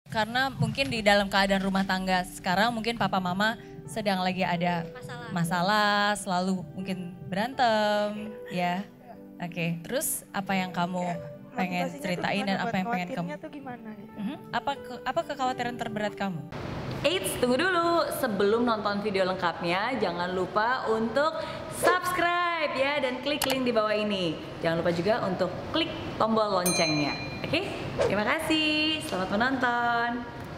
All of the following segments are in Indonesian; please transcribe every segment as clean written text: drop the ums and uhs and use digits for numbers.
Karena mungkin di dalam keadaan rumah tangga sekarang mungkin papa mama sedang lagi ada masalah, selalu mungkin berantem, ya. Oke, terus apa yang kamu pengen ceritain dan apa yang pengen kamu? Tuh gimana gitu. Apa kekhawatiran terberat kamu? Eits, tunggu dulu. Sebelum nonton video lengkapnya, jangan lupa untuk subscribe ya dan klik link di bawah ini. Jangan lupa juga untuk klik tombol loncengnya. Oke? Terima kasih. Selamat menonton.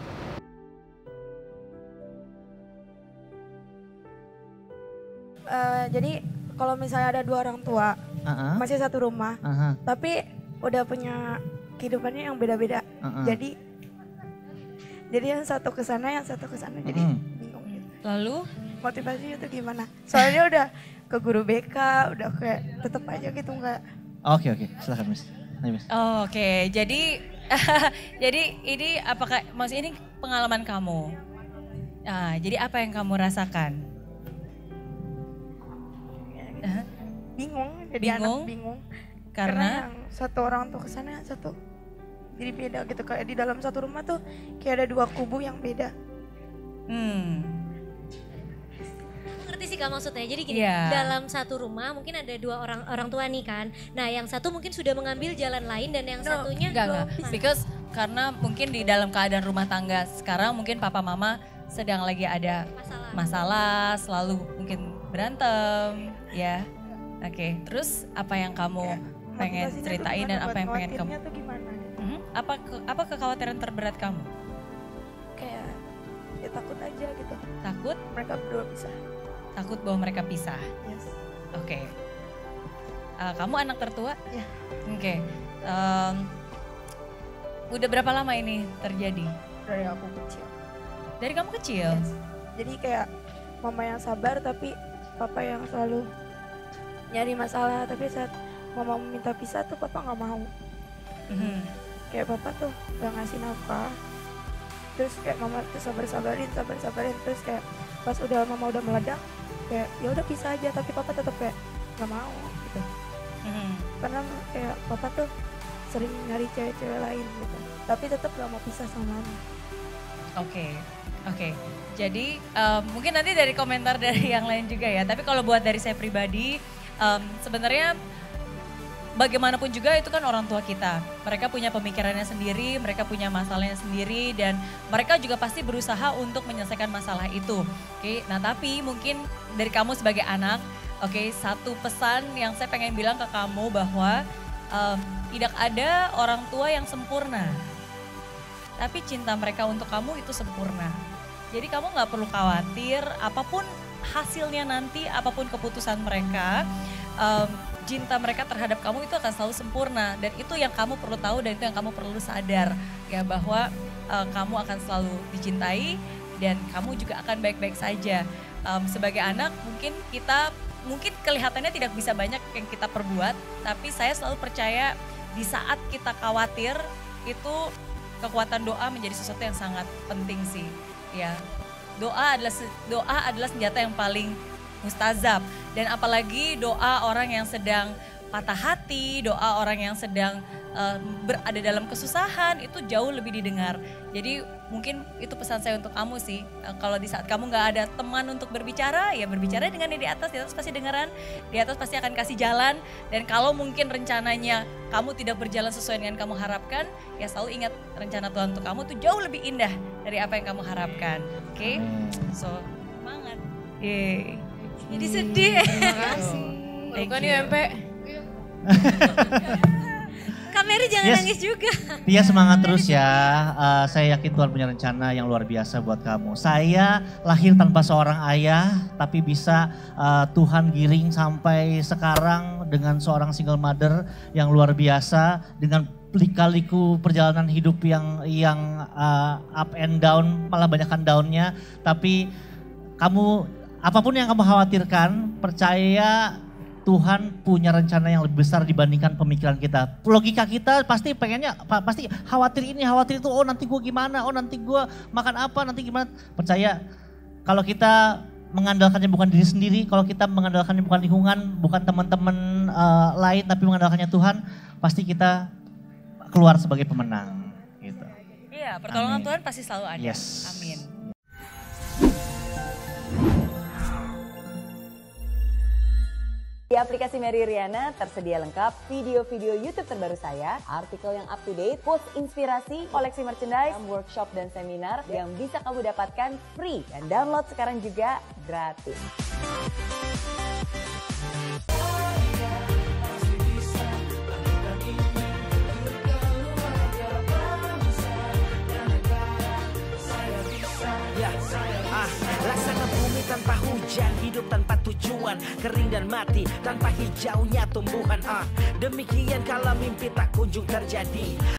Jadi kalau misalnya ada dua orang tua, masih satu rumah, tapi udah punya kehidupannya yang beda-beda. Jadi yang satu ke sana, yang satu ke sana. Jadi bingung gitu. Lalu motivasinya tuh gimana? Soalnya udah ke guru BK, udah kayak tetep aja gitu enggak. Oke, silakan Miss. Oke, jadi jadi ini apakah maksudnya ini pengalaman kamu? Nah, jadi apa yang kamu rasakan? Bingung, jadi Bingung? anak bingung. Karena yang satu orang tuh ke sana, yang satu jadi beda gitu. Kayak di dalam satu rumah tuh kayak ada dua kubu yang beda. Ngerti sih Kak maksudnya. Jadi gini, dalam satu rumah mungkin ada dua orang tua nih kan. Nah, yang satu mungkin sudah mengambil jalan lain dan yang satunya enggak. Because karena mungkin di dalam keadaan rumah tangga sekarang mungkin papa mama sedang lagi ada masalah, selalu mungkin berantem, ya. Oke, terus apa yang kamu pengen ceritain dan apa yang pengen kamu? Tuh gimana gitu. Apa kekhawatiran terberat kamu? Kayak ya takut aja gitu. Takut? Mereka berdua pisah. Takut bahwa mereka pisah? Yes. Oke. Kamu anak tertua? Ya. Oke. Udah berapa lama ini terjadi? Dari aku kecil. Dari kamu kecil? Yes. Jadi kayak mama yang sabar tapi papa yang selalu nyari masalah. Tapi saat mama minta pisah tuh papa gak mau. Kayak papa tuh gak ngasih nafkah. Terus kayak mama tuh sabar-sabarin. Terus kayak pas mama udah meledak kayak ya udah pisah aja, tapi papa tetap kayak gak mau gitu. Karena kayak papa tuh sering nyari cewek-cewek lain gitu, tapi tetap gak mau pisah sama mama. Oke. Jadi mungkin nanti dari komentar dari yang lain juga ya, tapi kalau buat dari saya pribadi sebenarnya bagaimanapun juga itu kan orang tua kita. Mereka punya pemikirannya sendiri, mereka punya masalahnya sendiri dan mereka juga pasti berusaha untuk menyelesaikan masalah itu. Oke, nah tapi mungkin dari kamu sebagai anak, satu pesan yang saya pengen bilang ke kamu bahwa tidak ada orang tua yang sempurna. Tapi cinta mereka untuk kamu itu sempurna. Jadi kamu gak perlu khawatir apapun hasilnya nanti, apapun keputusan mereka, cinta mereka terhadap kamu itu akan selalu sempurna. Dan itu yang kamu perlu tahu dan itu yang kamu perlu sadar. Ya bahwa kamu akan selalu dicintai dan kamu juga akan baik-baik saja. Sebagai anak mungkin kelihatannya tidak bisa banyak yang kita perbuat. Tapi saya selalu percaya di saat kita khawatir itu kekuatan doa menjadi sesuatu yang sangat penting sih. Ya, doa adalah senjata yang paling mustazab dan apalagi doa orang yang sedang patah hati, doa orang yang sedang berada dalam kesusahan itu jauh lebih didengar. Jadi mungkin itu pesan saya untuk kamu sih. Kalau di saat kamu nggak ada teman untuk berbicara, ya berbicara dengan yang di atas pasti dengaran, di atas pasti akan kasih jalan. Dan kalau mungkin rencananya kamu tidak berjalan sesuai dengan kamu harapkan, ya selalu ingat rencana Tuhan untuk kamu tuh jauh lebih indah dari apa yang kamu harapkan. Oke? So, semangat. Yeay. Jadi sedih. Terima kasih. Bukan UMP. Kak Mary jangan nangis juga. Tia semangat terus ya. Saya yakin Tuhan punya rencana yang luar biasa buat kamu. Saya lahir tanpa seorang ayah, tapi bisa Tuhan giring sampai sekarang dengan seorang single mother yang luar biasa, dengan lika-liku perjalanan hidup yang up and down, malah banyakkan downnya. Tapi kamu, apapun yang kamu khawatirkan, percaya Tuhan punya rencana yang lebih besar dibandingkan pemikiran kita. Logika kita pasti pengennya, pasti khawatir ini, khawatir itu, oh nanti gue gimana, oh nanti gue makan apa, nanti gimana. Percaya kalau kita mengandalkannya bukan diri sendiri, kalau kita mengandalkannya bukan lingkungan, bukan teman-teman lain, tapi mengandalkannya Tuhan, pasti kita keluar sebagai pemenang. Gitu. Iya Iya, pertolongan Tuhan pasti selalu ada. Yes. Amin. Di aplikasi Mary Riana tersedia lengkap video-video YouTube terbaru saya, artikel yang up to date, quotes inspirasi, koleksi merchandise, workshop dan seminar yang bisa kamu dapatkan free. Dan download sekarang juga gratis. Laksana bumi tanpa hujan, hidup tanpa tujuan, kering dan mati tanpa hijaunya tumbuhan. Demikian kalau mimpi tak kunjung terjadi.